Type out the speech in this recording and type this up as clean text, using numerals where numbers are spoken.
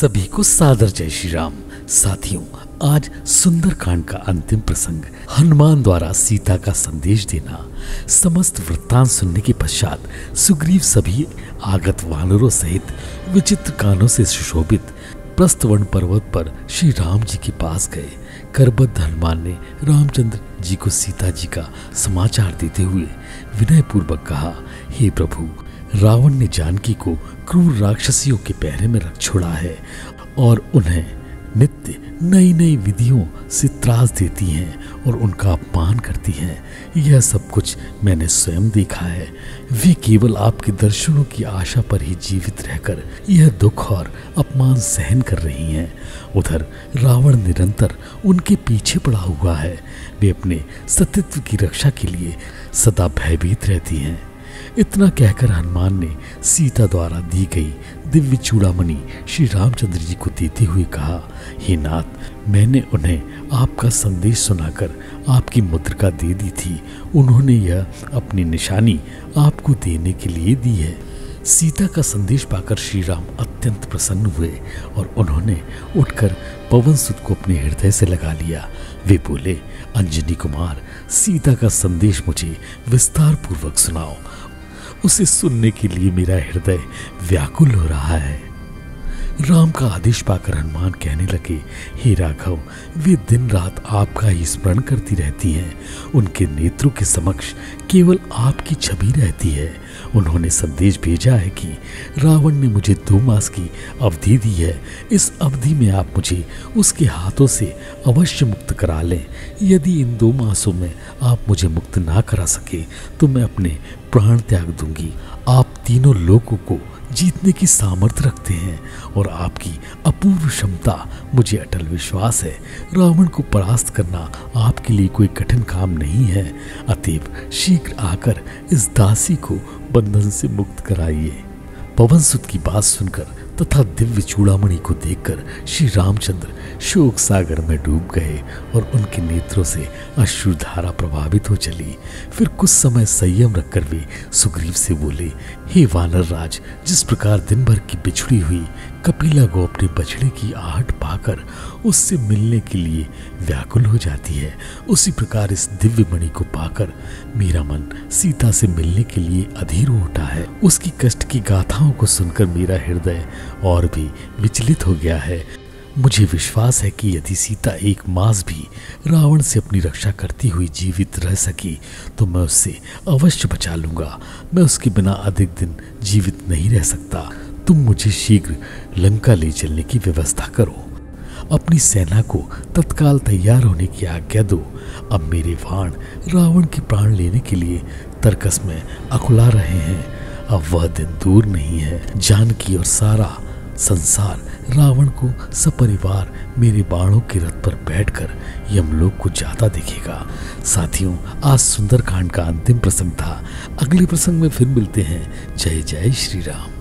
सभी को सादर जय श्री राम। साथियों, आज सुंदरकांड का अंतिम प्रसंग हनुमान द्वारा सीता का संदेश देना। समस्त वृत्तांत सुनने के पश्चात सुग्रीव सभी आगत वानरों सहित विचित्र कानों से सुशोभित प्रस्थवन पर्वत पर श्री राम जी के पास गए। करबद्ध हनुमान ने रामचंद्र जी को सीता जी का समाचार देते हुए विनय पूर्वक कहा, हे प्रभु, रावण ने जानकी को क्रूर राक्षसियों के पहरे में रख छोड़ा है और उन्हें नित्य नई नई विधियों से त्रास देती हैं और उनका अपमान करती हैं। यह सब कुछ मैंने स्वयं देखा है। वे केवल आपके दर्शनों की आशा पर ही जीवित रहकर यह दुख और अपमान सहन कर रही हैं। उधर रावण निरंतर उनके पीछे पड़ा हुआ है। वे अपने सतीत्व की रक्षा के लिए सदा भयभीत रहती हैं। इतना कहकर हनुमान ने सीता द्वारा दी गई दिव्य चूड़ामणि श्री रामचंद्र जी को देते हुए कहा, हे नाथ, मैंने उन्हें आपका संदेश सुनाकर आपकी मुद्रिका दे दी थी। उन्होंने यह अपनी निशानी आपको देने के लिए दी है। सीता का संदेश पाकर श्री राम अत्यंत प्रसन्न हुए और उन्होंने उठकर पवन सुत को अपने हृदय से लगा लिया। वे बोले, अंजनी कुमार, सीता का संदेश मुझे विस्तार पूर्वक सुनाओ। उसे सुनने के लिए मेरा हृदय व्याकुल हो रहा है। राम का आदेश पाकर हनुमान कहने लगे, हे राघव, वे दिन रात आपका ही स्मरण करती रहती हैं। उनके नेत्रों के समक्ष केवल आपकी छवि रहती है। उन्होंने संदेश भेजा है कि रावण ने मुझे 2 मास की अवधि दी है। इस अवधि में आप मुझे उसके हाथों से अवश्य मुक्त करा लें। यदि इन 2 मासों में आप मुझे मुक्त ना करा सके तो मैं अपने प्राण त्याग दूंगी। आप तीनों लोगों को जीतने की सामर्थ्य रखते हैं और आपकी अपूर्व क्षमता मुझे अटल विश्वास है। रावण को परास्त करना आपके लिए कोई कठिन काम नहीं है। अतएव शीघ्र आकर इस दासी को बंधन से मुक्त कराइए। पवन सुत की बात सुनकर तथा दिव्य चूड़ामणि को देखकर श्री रामचंद्र शोक सागर में डूब गए और उनके नेत्रों से अश्रुधारा प्रभावित हो चली। फिर कुछ समय संयम रखकर वे सुग्रीव से बोले, हे वानर राज, जिस प्रकार दिन भर की बिछड़ी हुई कपिला को अपने बछड़े की आहट पाकर उससे मिलने के लिए व्याकुल हो जाती है, उसी प्रकार इस दिव्य मणि को पाकर मेरा मन सीता से मिलने के लिए अधीर हो उठा है। उसकी कष्ट की गाथाओं को सुनकर मेरा हृदय और भी विचलित हो गया है। मुझे विश्वास है कि यदि सीता 1 मास भी रावण से अपनी रक्षा करती हुई जीवित रह सकी तो मैं उससे अवश्य बचा लूंगा। मैं उसके बिना अधिक दिन जीवित नहीं रह सकता। तुम मुझे शीघ्र लंका ले चलने की व्यवस्था करो। अपनी सेना को तत्काल तैयार होने की आज्ञा दो। अब मेरे बाण रावण के प्राण लेने के लिए तरकस में अकुला रहे हैं। अब वह दिन दूर नहीं है। जानकी और सारा संसार रावण को सपरिवार मेरे बाणों के रथ पर बैठकर यमलोक को जाता दिखेगा। साथियों, आज सुंदरकांड का अंतिम प्रसंग था। अगले प्रसंग में फिर मिलते हैं। जय जय श्री राम।